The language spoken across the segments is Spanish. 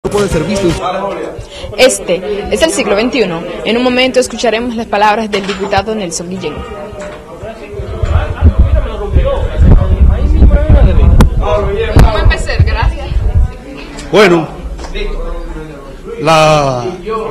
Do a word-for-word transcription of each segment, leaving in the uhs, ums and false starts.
puede ser visto. Este es el siglo veintiuno. En un momento escucharemos las palabras del diputado Nelson Guillén. Vamos a empezar, gracias. Bueno, la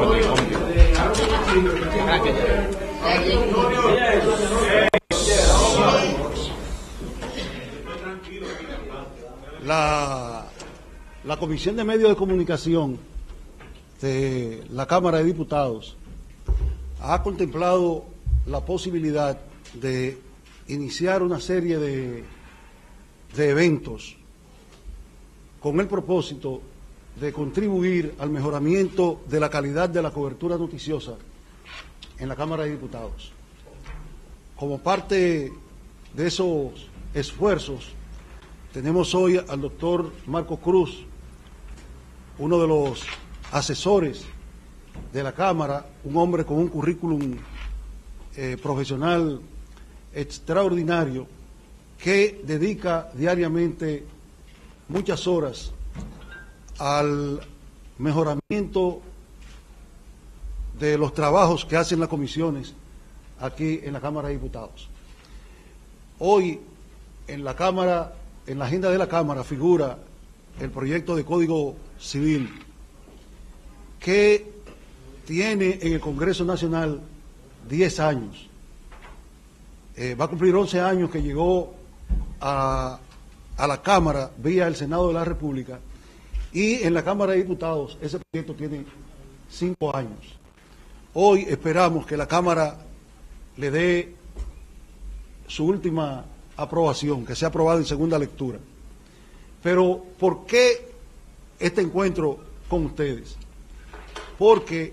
la la Comisión de Medios de Comunicación de la Cámara de Diputados ha contemplado la posibilidad de iniciar una serie de, de eventos con el propósito de contribuir al mejoramiento de la calidad de la cobertura noticiosa en la Cámara de Diputados. Como parte de esos esfuerzos, tenemos hoy al doctor Marco Cruz, uno de los asesores de la Cámara, un hombre con un currículum eh, profesional extraordinario, que dedica diariamente muchas horas al mejoramiento de los trabajos que hacen las comisiones aquí en la Cámara de Diputados. Hoy en la Cámara, en la agenda de la Cámara figura el proyecto de Código Civil que tiene en el Congreso Nacional diez años. Eh, va a cumplir once años que llegó a, a la Cámara vía el Senado de la República, y en la Cámara de Diputados ese proyecto tiene cinco años. Hoy esperamos que la Cámara le dé su última aprobación, que sea aprobado en segunda lectura. Pero, ¿por qué este encuentro con ustedes? Porque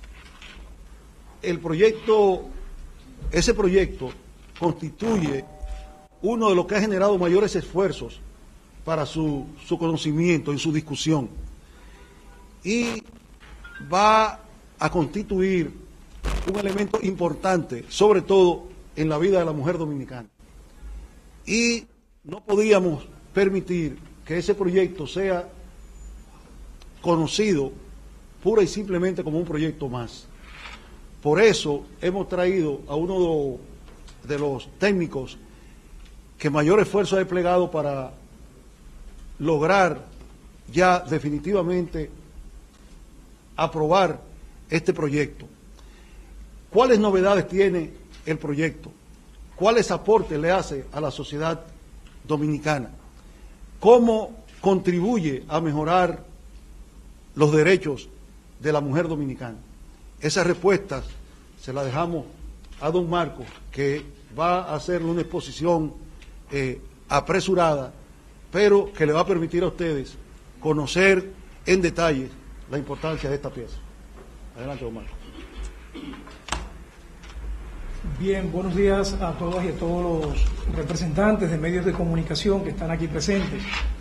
el proyecto, ese proyecto constituye uno de los que ha generado mayores esfuerzos para su, su conocimiento, en su discusión, y va a constituir un elemento importante, sobre todo en la vida de la mujer dominicana. Y no podíamos permitir que ese proyecto sea conocido pura y simplemente como un proyecto más. Por eso hemos traído a uno de los técnicos que mayor esfuerzo ha desplegado para lograr ya definitivamente aprobar este proyecto. ¿Cuáles novedades tiene el proyecto? ¿Cuáles aportes le hace a la sociedad dominicana? ¿Cómo contribuye a mejorar los derechos de la mujer dominicana? Esas respuestas se las dejamos a don Marco, que va a hacer una exposición eh, apresurada, pero que le va a permitir a ustedes conocer en detalle la importancia de esta pieza. Adelante, don Marco. Bien, buenos días a todas y a todos los representantes de medios de comunicación que están aquí presentes.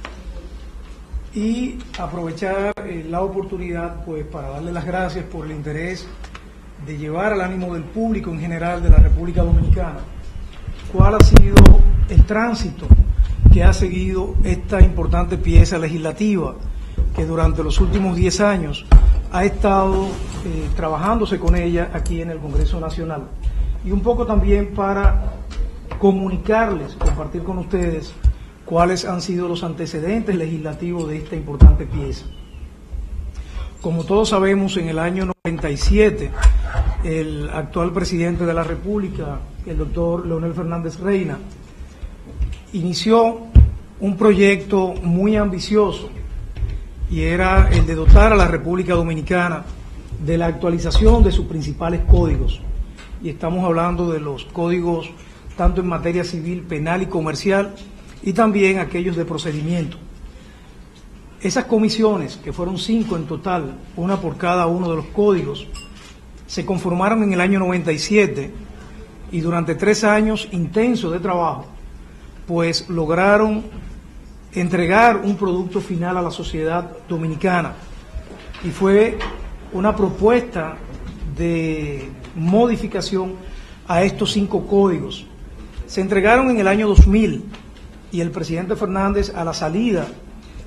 Y aprovechar eh, la oportunidad pues para darle las gracias por el interés de llevar al ánimo del público en general de la República Dominicana cuál ha sido el tránsito que ha seguido esta importante pieza legislativa que durante los últimos diez años ha estado eh, trabajándose con ella aquí en el Congreso Nacional. Y un poco también para comunicarles, compartir con ustedes cuáles han sido los antecedentes legislativos de esta importante pieza. Como todos sabemos, en el año noventa y siete, el actual presidente de la República, el doctor Leonel Fernández Reina, inició un proyecto muy ambicioso, y era el de dotar a la República Dominicana de la actualización de sus principales códigos. Y estamos hablando de los códigos tanto en materia civil, penal y comercial, y también aquellos de procedimiento. Esas comisiones, que fueron cinco en total, una por cada uno de los códigos, se conformaron en el año noventa y siete y durante tres años intensos de trabajo, pues lograron entregar un producto final a la sociedad dominicana, y fue una propuesta de modificación a estos cinco códigos. Se entregaron en el año dos mil y el presidente Fernández, a la salida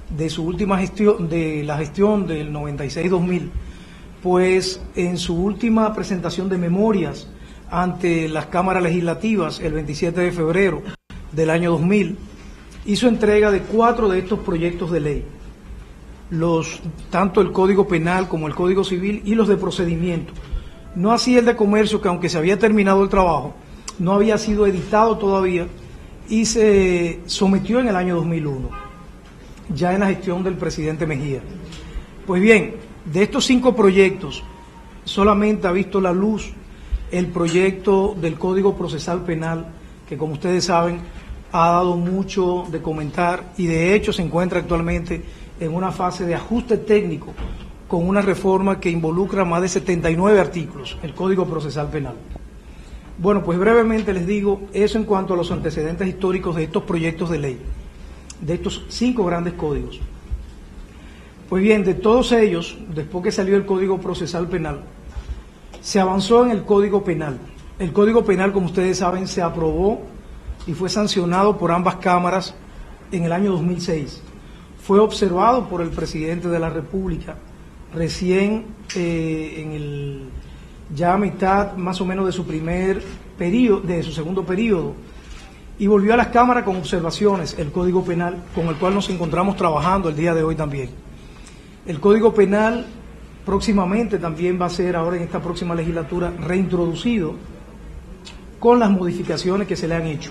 de su última gestión, de la gestión del noventa y seis dos mil, pues en su última presentación de memorias ante las cámaras legislativas el veintisiete de febrero del año dos mil, hizo entrega de cuatro de estos proyectos de ley, los, tanto el Código Penal como el Código Civil y los de procedimiento. No así el de comercio, que aunque se había terminado el trabajo, no había sido editado todavía y se sometió en el año dos mil uno, ya en la gestión del presidente Mejía. Pues bien, de estos cinco proyectos, solamente ha visto la luz el proyecto del Código Procesal Penal, que como ustedes saben, ha dado mucho de comentar y de hecho se encuentra actualmente en una fase de ajuste técnico con una reforma que involucra más de setenta y nueve artículos, el Código Procesal Penal. Bueno, pues brevemente les digo eso en cuanto a los antecedentes históricos de estos proyectos de ley, de estos cinco grandes códigos. Pues bien, de todos ellos, después que salió el Código Procesal Penal, se avanzó en el Código Penal. El Código Penal, como ustedes saben, se aprobó y fue sancionado por ambas cámaras en el año dos mil seis. Fue observado por el presidente de la República recién eh, en el ya a mitad más o menos de su primer periodo, de su segundo periodo, y volvió a las cámaras con observaciones el Código Penal, con el cual nos encontramos trabajando el día de hoy también. El Código Penal próximamente también va a ser, ahora en esta próxima legislatura, reintroducido con las modificaciones que se le han hecho.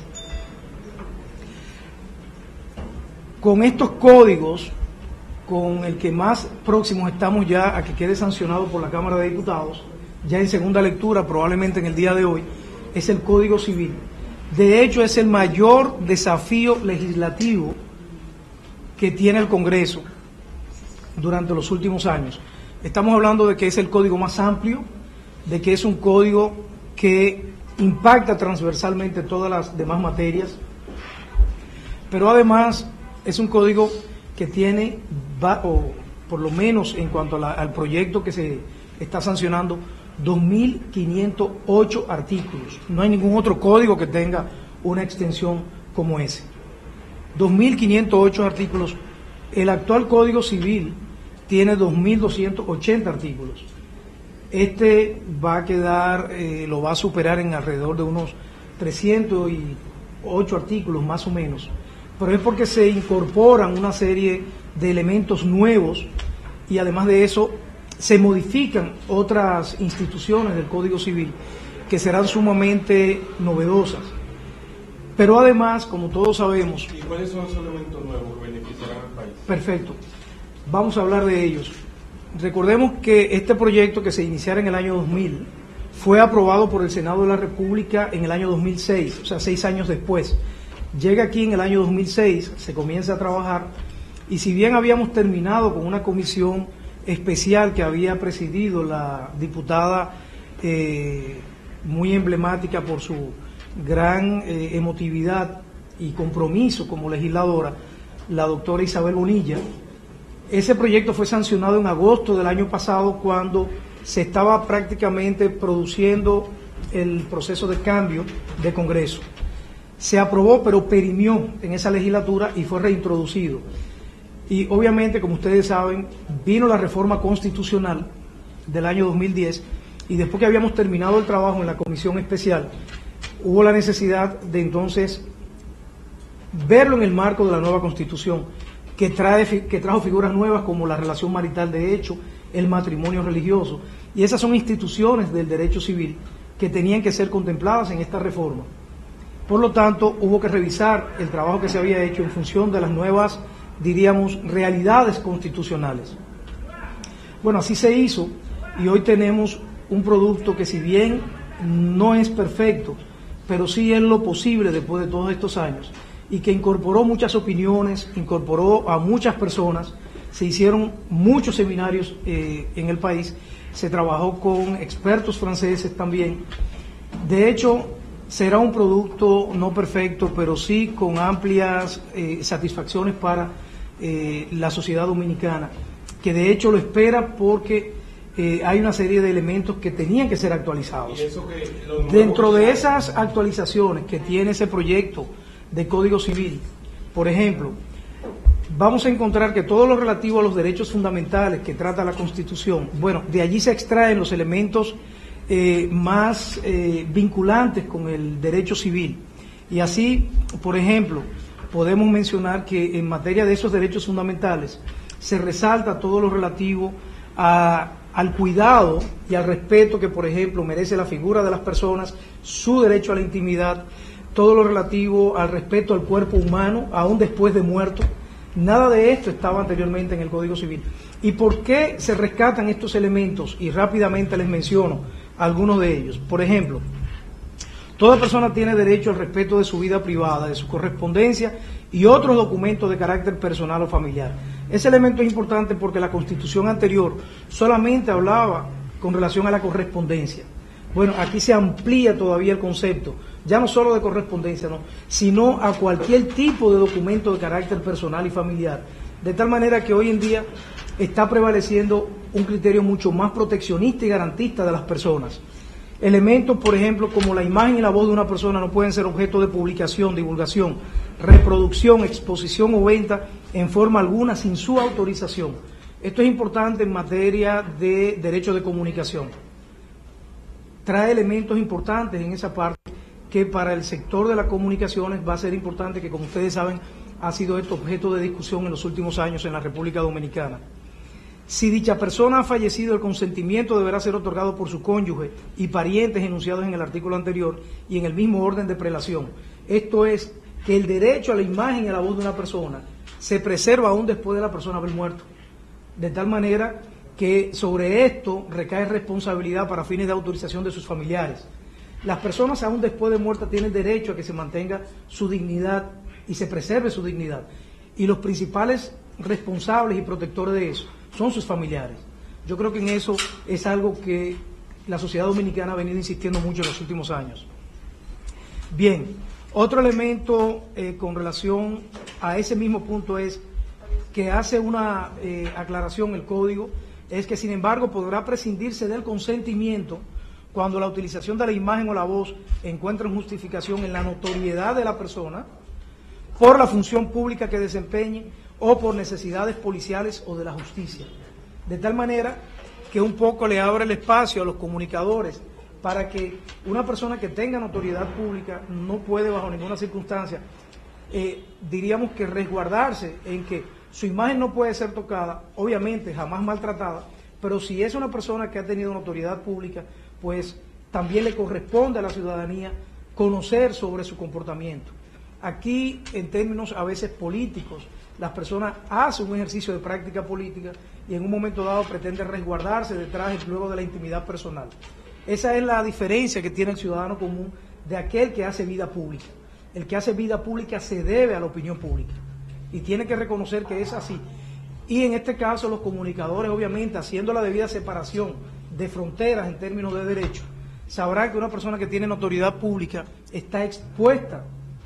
Con estos códigos, con el que más próximos estamos ya a que quede sancionado por la Cámara de Diputados, ya en segunda lectura, probablemente en el día de hoy, es el Código Civil. De hecho, es el mayor desafío legislativo que tiene el Congreso durante los últimos años. Estamos hablando de que es el código más amplio, de que es un código que impacta transversalmente todas las demás materias, pero además es un código que tiene, o por lo menos en cuanto a la, al proyecto que se está sancionando, dos mil quinientos ocho artículos. No hay ningún otro código que tenga una extensión como ese. dos mil quinientos ocho artículos. El actual Código Civil tiene dos mil doscientos ochenta artículos. Este va a quedar, eh, lo va a superar en alrededor de unos trescientos ocho artículos más o menos, pero es porque se incorporan una serie de elementos nuevos y además de eso se modifican otras instituciones del Código Civil que serán sumamente novedosas. Pero además, como todos sabemos... ¿Y cuáles son esos elementos nuevos que beneficiarán al país? Perfecto. Vamos a hablar de ellos. Recordemos que este proyecto, que se iniciara en el año dos mil, fue aprobado por el Senado de la República en el año dos mil seis, o sea, seis años después. Llega aquí en el año dos mil seis, se comienza a trabajar, y si bien habíamos terminado con una comisión especial que había presidido la diputada eh, muy emblemática por su gran eh, emotividad y compromiso como legisladora, la doctora Isabel Bonilla, ese proyecto fue sancionado en agosto del año pasado, cuando se estaba prácticamente produciendo el proceso de cambio de Congreso. Se aprobó, pero perimió en esa legislatura y fue reintroducido. Y obviamente, como ustedes saben, vino la reforma constitucional del año dos mil diez, y después que habíamos terminado el trabajo en la comisión especial, hubo la necesidad de entonces verlo en el marco de la nueva Constitución, que trae que trajo figuras nuevas como la relación marital de hecho, el matrimonio religioso, y esas son instituciones del derecho civil que tenían que ser contempladas en esta reforma. Por lo tanto, hubo que revisar el trabajo que se había hecho en función de las nuevas, diríamos, realidades constitucionales. Bueno, así se hizo, y hoy tenemos un producto que, si bien no es perfecto, pero sí es lo posible después de todos estos años, y que incorporó muchas opiniones, incorporó a muchas personas, se hicieron muchos seminarios eh, en el país, se trabajó con expertos franceses también. De hecho, será un producto no perfecto, pero sí con amplias eh, satisfacciones para eh, la sociedad dominicana, que de hecho lo espera porque eh, hay una serie de elementos que tenían que ser actualizados. ¿Y eso que los Dentro de esas actualizaciones que tiene ese proyecto de Código Civil, por ejemplo, vamos a encontrar que todo lo relativo a los derechos fundamentales que trata la Constitución, bueno, de allí se extraen los elementos eh, más eh, vinculantes con el derecho civil. Y así, por ejemplo, podemos mencionar que en materia de esos derechos fundamentales se resalta todo lo relativo a, al cuidado y al respeto que, por ejemplo, merece la figura de las personas, su derecho a la intimidad, todo lo relativo al respeto al cuerpo humano, aún después de muerto. Nada de esto estaba anteriormente en el Código Civil. ¿Y por qué se rescatan estos elementos? Y rápidamente les menciono algunos de ellos. Por ejemplo, toda persona tiene derecho al respeto de su vida privada, de su correspondencia y otros documentos de carácter personal o familiar. Ese elemento es importante porque la Constitución anterior solamente hablaba con relación a la correspondencia. Bueno, aquí se amplía todavía el concepto, ya no solo de correspondencia, no, sino a cualquier tipo de documento de carácter personal y familiar. De tal manera que hoy en día está prevaleciendo un criterio mucho más proteccionista y garantista de las personas. Elementos, por ejemplo, como la imagen y la voz de una persona no pueden ser objeto de publicación, divulgación, reproducción, exposición o venta en forma alguna sin su autorización. Esto es importante en materia de derecho de comunicación. Trae elementos importantes en esa parte que para el sector de las comunicaciones va a ser importante, que como ustedes saben ha sido esto objeto de discusión en los últimos años en la República Dominicana. Si dicha persona ha fallecido, el consentimiento deberá ser otorgado por su cónyuge y parientes enunciados en el artículo anterior y en el mismo orden de prelación. Esto es, que el derecho a la imagen y a la voz de una persona se preserva aún después de la persona haber muerto. De tal manera que sobre esto recae responsabilidad para fines de autorización de sus familiares. Las personas aún después de muertas tienen derecho a que se mantenga su dignidad y se preserve su dignidad. Y los principales responsables y protectores de eso son sus familiares. Yo creo que en eso es algo que la sociedad dominicana ha venido insistiendo mucho en los últimos años. Bien, otro elemento eh, con relación a ese mismo punto es que hace una eh, aclaración el Código, es que sin embargo podrá prescindirse del consentimiento cuando la utilización de la imagen o la voz encuentre justificación en la notoriedad de la persona, por la función pública que desempeñe o por necesidades policiales o de la justicia. De tal manera que un poco le abre el espacio a los comunicadores para que una persona que tenga notoriedad pública no puede bajo ninguna circunstancia, eh, diríamos que resguardarse en que su imagen no puede ser tocada, obviamente jamás maltratada, pero si es una persona que ha tenido notoriedad pública, pues también le corresponde a la ciudadanía conocer sobre su comportamiento. Aquí, en términos a veces políticos, las personas hacen un ejercicio de práctica política y en un momento dado pretenden resguardarse detrás y luego de la intimidad personal. Esa es la diferencia que tiene el ciudadano común de aquel que hace vida pública. El que hace vida pública se debe a la opinión pública y tiene que reconocer que es así. Y en este caso los comunicadores, obviamente, haciendo la debida separación de fronteras en términos de derecho, sabrán que una persona que tiene notoriedad pública está expuesta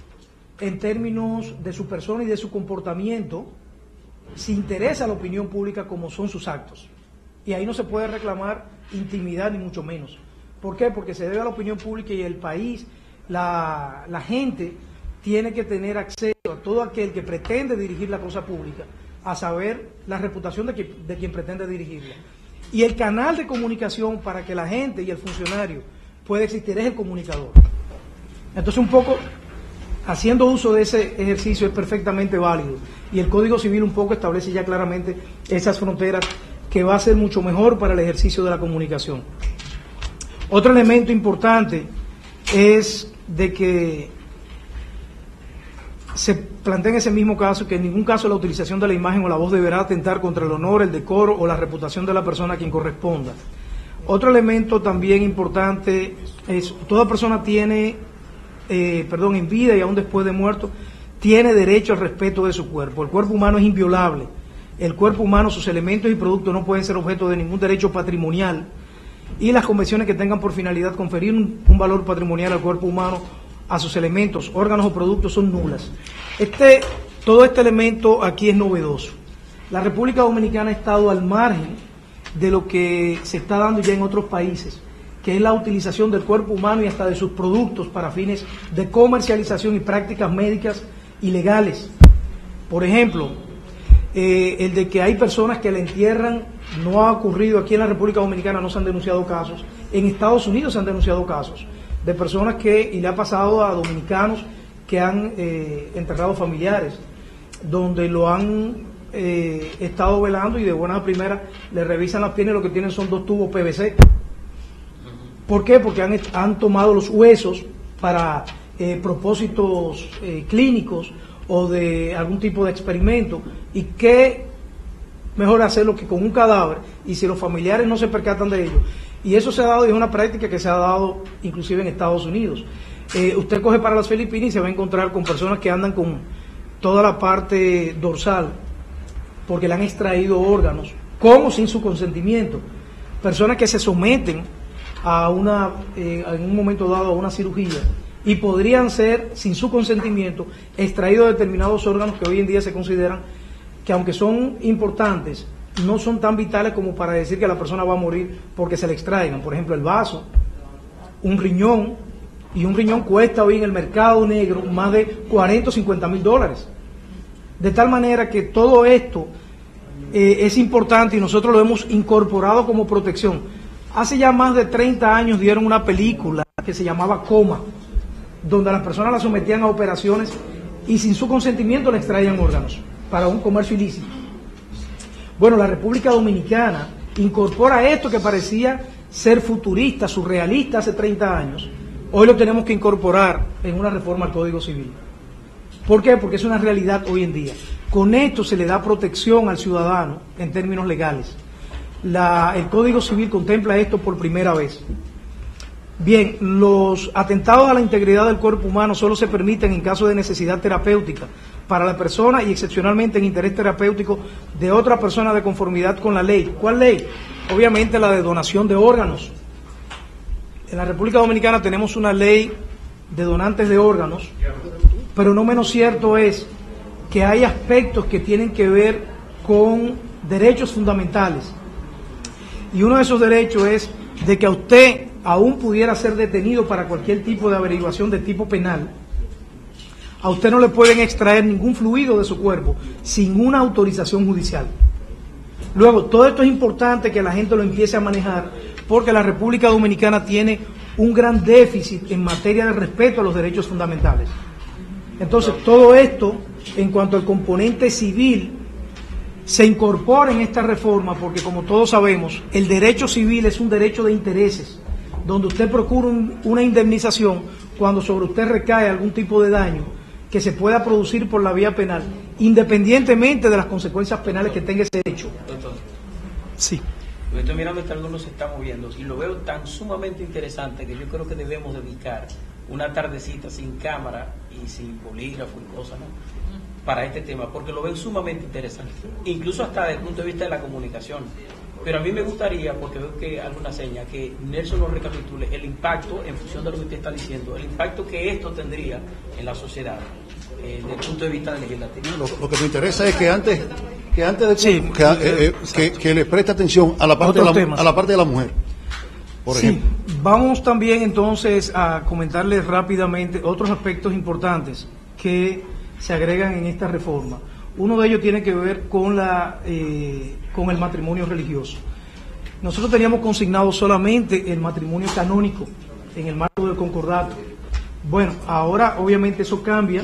en términos de su persona y de su comportamiento, si interesa a la opinión pública como son sus actos. Y ahí no se puede reclamar intimidad ni mucho menos. ¿Por qué? Porque se debe a la opinión pública y el país, la, la gente tiene que tener acceso a todo aquel que pretende dirigir la cosa pública, a saber la reputación de quien, de quien pretende dirigirla. Y el canal de comunicación para que la gente y el funcionario pueda existir es el comunicador. Entonces un poco, haciendo uso de ese ejercicio es perfectamente válido. Y el Código Civil un poco establece ya claramente esas fronteras que va a ser mucho mejor para el ejercicio de la comunicación. Otro elemento importante es de que se plantea en ese mismo caso que en ningún caso la utilización de la imagen o la voz deberá atentar contra el honor, el decoro o la reputación de la persona a quien corresponda. Otro elemento también importante es toda persona tiene, eh, perdón, en vida y aún después de muerto, tiene derecho al respeto de su cuerpo. El cuerpo humano es inviolable. El cuerpo humano, sus elementos y productos no pueden ser objeto de ningún derecho patrimonial y las convenciones que tengan por finalidad conferir un, un valor patrimonial al cuerpo humano, a sus elementos, órganos o productos son nulas. Este, todo este elemento aquí es novedoso. La República Dominicana ha estado al margen de lo que se está dando ya en otros países, que es la utilización del cuerpo humano y hasta de sus productos para fines de comercialización y prácticas médicas ilegales. Por ejemplo, Eh, el de que hay personas que la entierran, no ha ocurrido aquí en la República Dominicana, no se han denunciado casos. En Estados Unidos se han denunciado casos de personas que, y le ha pasado a dominicanos que han eh, enterrado familiares, donde lo han eh, estado velando y de buenas a primeras le revisan las piernas y lo que tienen son dos tubos P V C. ¿Por qué? Porque han, han tomado los huesos para eh, propósitos eh, clínicos o de algún tipo de experimento, y qué mejor hacerlo que con un cadáver, y si los familiares no se percatan de ello. Y eso se ha dado, y es una práctica que se ha dado inclusive en Estados Unidos. Eh, usted coge para las Filipinas y se va a encontrar con personas que andan con toda la parte dorsal porque le han extraído órganos, con o sin su consentimiento. Personas que se someten a una, eh, en un momento dado a una cirugía, y podrían ser, sin su consentimiento, extraídos determinados órganos que hoy en día se consideran que, aunque son importantes, no son tan vitales como para decir que la persona va a morir porque se le extraigan. Por ejemplo, el vaso, un riñón, y un riñón cuesta hoy en el mercado negro más de cuarenta o cincuenta mil dólares. De tal manera que todo esto eh, es importante, y nosotros lo hemos incorporado como protección. Hace ya más de treinta años dieron una película que se llamaba Coma, donde a las personas las sometían a operaciones y sin su consentimiento le extraían órganos para un comercio ilícito. Bueno, la República Dominicana incorpora esto que parecía ser futurista, surrealista hace treinta años. Hoy lo tenemos que incorporar en una reforma al Código Civil. ¿Por qué? Porque es una realidad hoy en día. Con esto se le da protección al ciudadano en términos legales. La, el Código Civil contempla esto por primera vez. Bien, los atentados a la integridad del cuerpo humano solo se permiten en caso de necesidad terapéutica para la persona y excepcionalmente en interés terapéutico de otra persona de conformidad con la ley. ¿Cuál ley? Obviamente la de donación de órganos. En la República Dominicana tenemos una ley de donantes de órganos, pero no menos cierto es que hay aspectos que tienen que ver con derechos fundamentales. Y uno de esos derechos es de que a usted aún pudiera ser detenido para cualquier tipo de averiguación de tipo penal. A usted no le pueden extraer ningún fluido de su cuerpo sin una autorización judicial. Luego, todo esto es importante que la gente lo empiece a manejar, porque la República Dominicana tiene un gran déficit en materia de respeto a los derechos fundamentales. Entonces, todo esto, en cuanto al componente civil, se incorpora en esta reforma, porque como todos sabemos, el derecho civil es un derecho de intereses, donde usted procura un, una indemnización cuando sobre usted recae algún tipo de daño que se pueda producir por la vía penal, independientemente de las consecuencias penales que tenga ese hecho. Doctor, sí. Yo estoy mirando que algunos se están moviendo y lo veo tan sumamente interesante que yo creo que debemos dedicar una tardecita sin cámara y sin bolígrafo y cosas, ¿no?, para este tema, porque lo veo sumamente interesante, incluso hasta desde el punto de vista de la comunicación. Pero a mí me gustaría, porque veo que alguna seña, que Nelson nos recapitule el impacto, en función de lo que usted está diciendo, el impacto que esto tendría en la sociedad, eh, desde el punto de vista legislativo. Lo, lo que me interesa es que antes que antes de Sí, que, eh, eh, que, que le preste atención a la parte de la, a la parte de la mujer, por sí, ejemplo. Vamos también entonces a comentarles rápidamente otros aspectos importantes que se agregan en esta reforma. Uno de ellos tiene que ver con la eh, con el matrimonio religioso. Nosotros teníamos consignado solamente el matrimonio canónico en el marco del concordato. Bueno, ahora obviamente eso cambia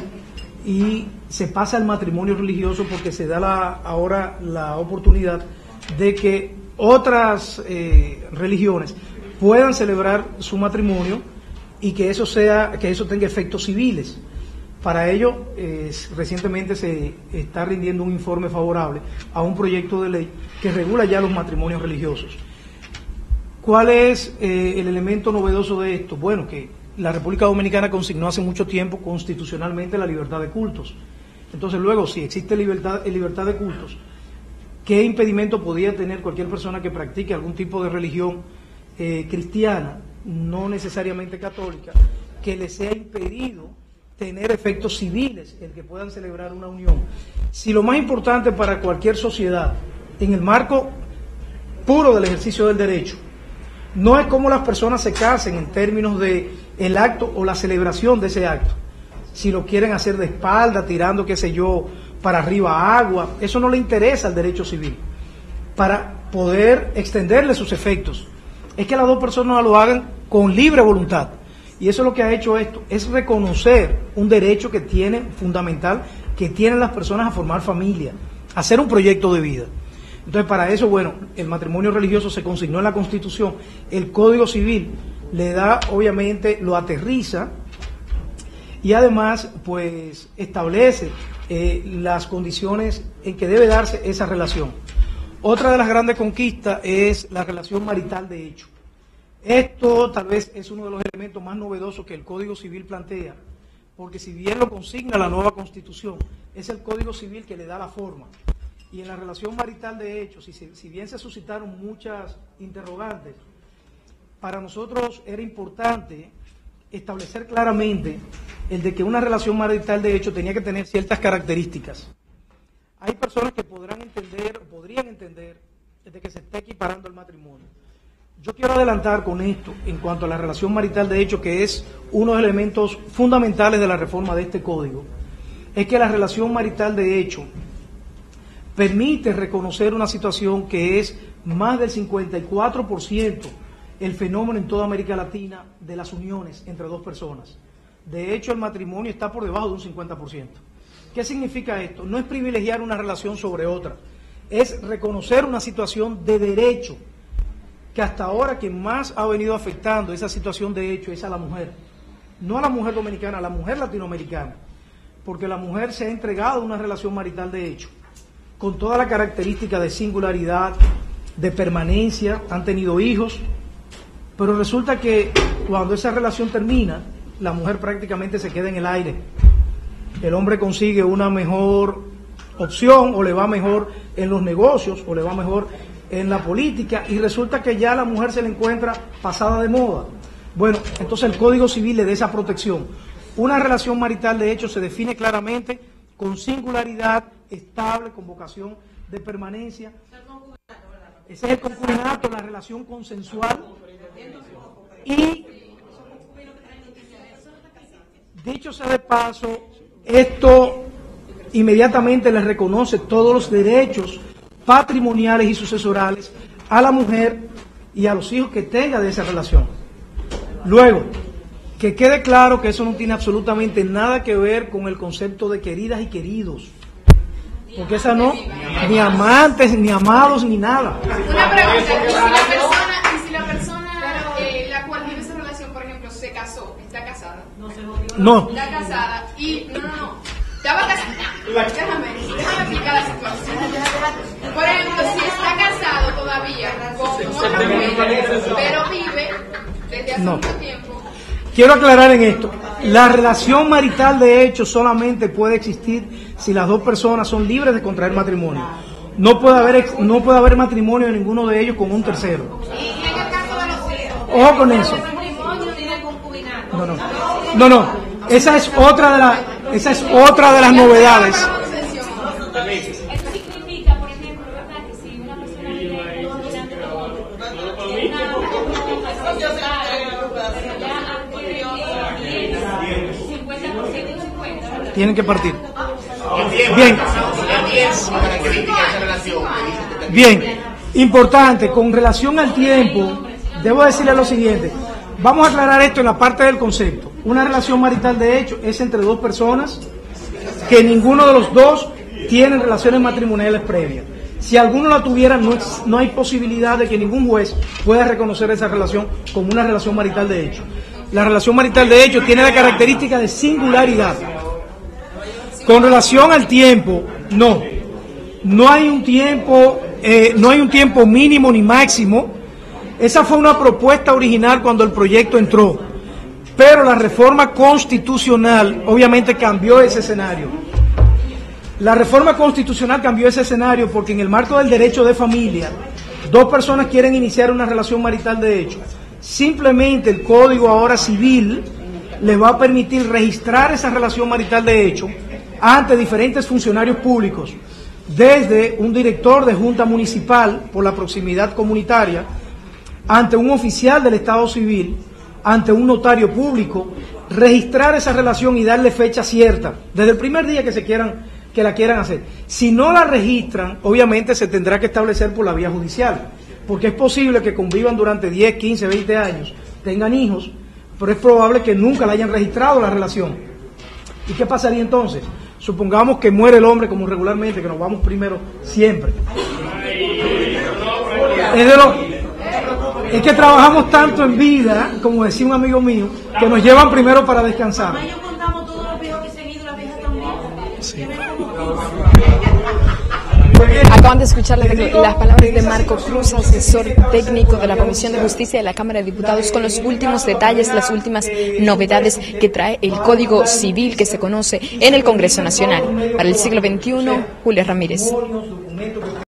y se pasa al matrimonio religioso, porque se da la, ahora la oportunidad de que otras eh, religiones puedan celebrar su matrimonio y que eso sea, que eso tenga efectos civiles. Para ello, eh, recientemente se está rindiendo un informe favorable a un proyecto de ley que regula ya los matrimonios religiosos. ¿Cuál es eh, el elemento novedoso de esto? Bueno, que la República Dominicana consignó hace mucho tiempo constitucionalmente la libertad de cultos. Entonces, luego, si existe libertad, libertad de cultos, ¿qué impedimento podía tener cualquier persona que practique algún tipo de religión eh, cristiana, no necesariamente católica, que le sea impedido tener efectos civiles, el que puedan celebrar una unión? Si lo más importante para cualquier sociedad, en el marco puro del ejercicio del derecho, no es cómo las personas se casen en términos de el acto o la celebración de ese acto, si lo quieren hacer de espalda, tirando, qué sé yo, para arriba agua, eso no le interesa al derecho civil, para poder extenderle sus efectos. Es que las dos personas lo hagan con libre voluntad. Y eso es lo que ha hecho esto, es reconocer un derecho que tiene, fundamental, que tienen las personas a formar familia, a hacer un proyecto de vida. Entonces, para eso, bueno, el matrimonio religioso se consignó en la Constitución, el Código Civil le da, obviamente, lo aterriza y además, pues, establece eh, las condiciones en que debe darse esa relación. Otra de las grandes conquistas es la relación marital de hecho. Esto tal vez es uno de los elementos más novedosos que el Código Civil plantea, porque si bien lo consigna la nueva Constitución, es el Código Civil que le da la forma. Y en la relación marital de hecho, si, si bien se suscitaron muchas interrogantes, para nosotros era importante establecer claramente el de que una relación marital de hecho tenía que tener ciertas características. Hay personas que podrán entender, o podrían entender, de que se está equiparando el matrimonio. Yo quiero adelantar con esto, en cuanto a la relación marital de hecho, que es uno de los elementos fundamentales de la reforma de este código, es que la relación marital de hecho permite reconocer una situación que es más del cincuenta y cuatro por ciento el fenómeno en toda América Latina de las uniones entre dos personas. De hecho, el matrimonio está por debajo de un cincuenta por ciento. ¿Qué significa esto? No es privilegiar una relación sobre otra, es reconocer una situación de derecho, que hasta ahora quien más ha venido afectando esa situación de hecho es a la mujer. No a la mujer dominicana, a la mujer latinoamericana, porque la mujer se ha entregado a una relación marital de hecho, con toda la característica de singularidad, de permanencia, han tenido hijos, pero resulta que cuando esa relación termina, la mujer prácticamente se queda en el aire. El hombre consigue una mejor opción, o le va mejor en los negocios, o le va mejor en la política, y resulta que ya la mujer se le encuentra pasada de moda. Bueno, entonces el Código Civil le da esa protección. Una relación marital de hecho se define claramente con singularidad, estable, con vocación de permanencia. Ese es el concubinato, la relación consensual. Y dicho sea de paso, esto inmediatamente le reconoce todos los derechos patrimoniales y sucesorales a la mujer y a los hijos que tenga de esa relación. Luego, que quede claro que eso no tiene absolutamente nada que ver con el concepto de queridas y queridos, porque esa no, ni amantes, ni amados, ni nada. Una pregunta, y si la persona, y si la persona eh, la cual vive esa relación, por ejemplo, se casó, está casada, No. está casada y, no, no, no, estaba casada, déjame, déjame explicar la situación. Por ejemplo, si está casado todavía con otra mujer, pero vive desde hace No. mucho tiempo. Quiero aclarar en esto, la relación marital de hecho solamente puede existir si las dos personas son libres de contraer matrimonio. No puede haber, no puede haber matrimonio de ninguno de ellos con un tercero. Y en el caso de los hijos, Ojo con eso. No, no, no, no. Esa es otra de las, esa es otra de las novedades. Eso significa, por ejemplo, ¿verdad? Que si una persona vive dominante con otro, tiene una cincuenta por ciento y cincuenta, ¿verdad? Tienen que partir. Bien. Bien. Importante, con relación al tiempo, debo decirle lo siguiente. Vamos a aclarar esto en la parte del concepto. Una relación marital de hecho es entre dos personas que ninguno de los dos tiene relaciones matrimoniales previas. Si alguno la tuviera, no, es, no hay posibilidad de que ningún juez pueda reconocer esa relación como una relación marital de hecho. La relación marital de hecho tiene la característica de singularidad. Con relación al tiempo, no. No hay un tiempo, eh, no hay un tiempo mínimo ni máximo. Esa fue una propuesta original cuando el proyecto entró. Pero la reforma constitucional obviamente cambió ese escenario. La reforma constitucional cambió ese escenario porque en el marco del derecho de familia, dos personas quieren iniciar una relación marital de hecho. Simplemente el Código ahora civil les va a permitir registrar esa relación marital de hecho ante diferentes funcionarios públicos, desde un director de junta municipal por la proximidad comunitaria, ante un oficial del Estado Civil, ante un notario público, registrar esa relación y darle fecha cierta, desde el primer día que se quieran que la quieran hacer. Si no la registran, obviamente se tendrá que establecer por la vía judicial, porque es posible que convivan durante diez, quince, veinte años, tengan hijos, pero es probable que nunca la hayan registrado la relación. ¿Y qué pasaría entonces? Supongamos que muere el hombre como regularmente, que nos vamos primero siempre. Es, de lo, es que trabajamos tanto en vida, como decía un amigo mío, que nos llevan primero para descansar. Yo contamos todos los viejos que se han ido, las viejas también. Sí. Acaban de escuchar las, las palabras de Marco Cruz, asesor técnico de la Comisión de Justicia de la Cámara de Diputados, con los últimos detalles, las últimas novedades que trae el Código Civil que se conoce en el Congreso Nacional. Para el siglo veintiuno, Julia Ramírez.